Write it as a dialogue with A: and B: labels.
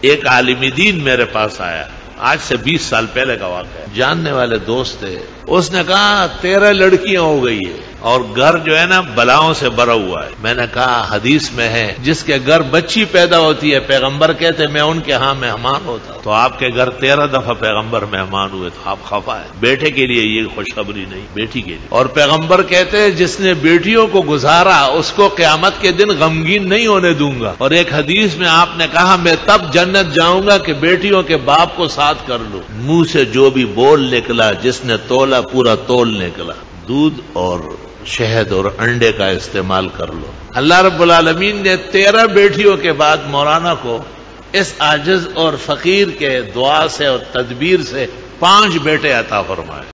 A: एक आलिम दीन मेरे पास आया, आज से 20 साल पहले का वाक़या है, जानने वाले दोस्त थे। उसने कहा 13 लड़कियां हो गई है और घर जो है ना बलाओं से भरा हुआ है। मैंने कहा हदीस में है जिसके घर बच्ची पैदा होती है पैगंबर कहते मैं उनके यहाँ मेहमान होता हूं, तो आपके घर 13 दफा पैगंबर मेहमान हुए तो आप खफा है। बेटे के लिए ये खुशखबरी नहीं, बेटी के लिए। और पैगंबर कहते हैं जिसने बेटियों को गुजारा उसको क़यामत के दिन गमगीन नहीं होने दूंगा। और एक हदीस में आपने कहा मैं तब जन्नत जाऊंगा कि बेटियों के बाप को साथ कर लूं। मुंह से जो भी बोल निकला जिसने तोला पूरा तोल निकला। दूध और शहद और अंडे का इस्तेमाल कर लो। अल्लाह रब्बुल आलमीन ने 13 बेटियों के बाद मौलाना को इस आजिज और फकीर के दुआ से और तदबीर से 5 बेटे अता फरमाए।